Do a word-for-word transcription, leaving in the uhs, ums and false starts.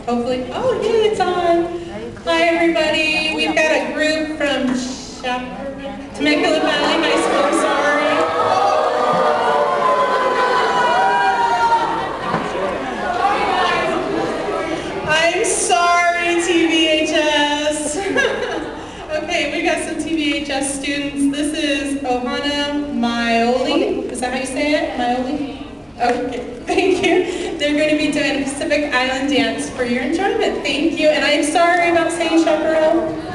Hopefully, oh yeah, it's on. Hi everybody, we've got a group from Chaparral, Temecula Valley High School, I'm sorry. I'm sorry, T V H S. Okay, we got some T V H S students. This is Ohana Maioli. Is that how you say it? Maioli? Okay, thank you. They're going to be doing a Pacific Island dance for your enjoyment. Thank you. And I'm sorry about saying chaparral.